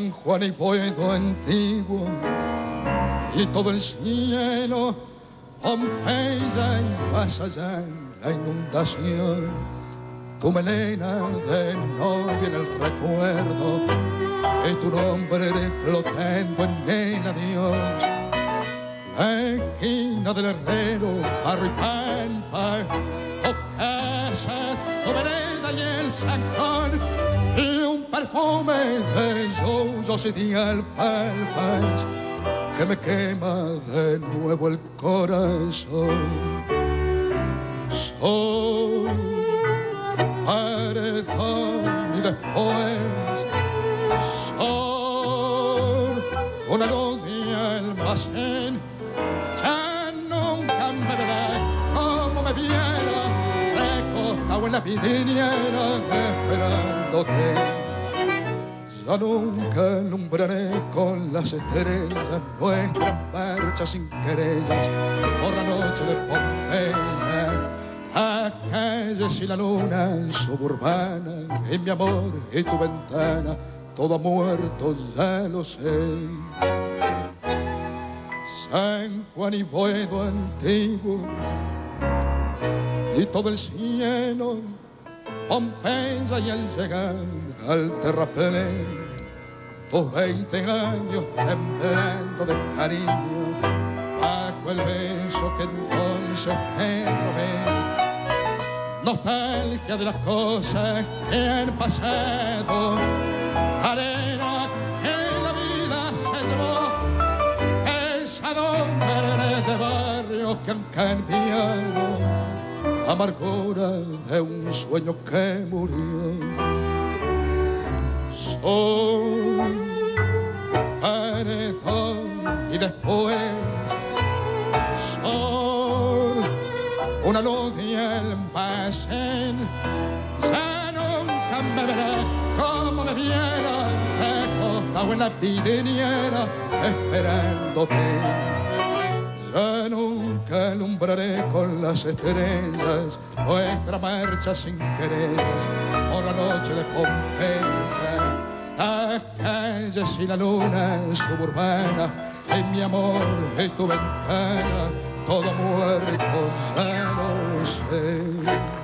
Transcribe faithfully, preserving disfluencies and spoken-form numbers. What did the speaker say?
San Juan y Puerto antiguo y todo el cielo, Pompeya y más allá la inundación. Tu melena de novia en el recuerdo y tu nombre flotando en el adiós. La esquina del herrero, barro y pampa, tu casa, tu vereda y el zancón, y un perfume de yuyos y de alfalfas que me quema de nuevo el corazón. Soy paredón y después soy una luz de almacén. Ya nunca me verás como me viera, recostado en la vidriera esperándote. Ya nunca alumbraré con las estrellas nuestra marcha sin querellas por la noche de Pompeya. Las calles y la luna suburbana, y mi amor y tu ventana, todo muerto ya lo sé. San Juan y Boedo antiguo y todo el cielo, Pompeya y al llegar al terraplén, tus veinte años temblando de cariño bajo el beso que entonces me robé. Nostalgia de las cosas que han pasado, arena que la vida se llevó, pesadumbres de barrios que han cambiado, amargura de un sueño que murió. Soy paredón y después soy una luz de almacén. Ya nunca me verás como me viera, recostado en la vidriera esperándote. Ya nunca alumbraré con las estrellas nuestra marcha sin querellas por la noche de Pompeya. Las calles y la luna suburbana, y mi amor y tu ventana, todo muerto ya lo sé.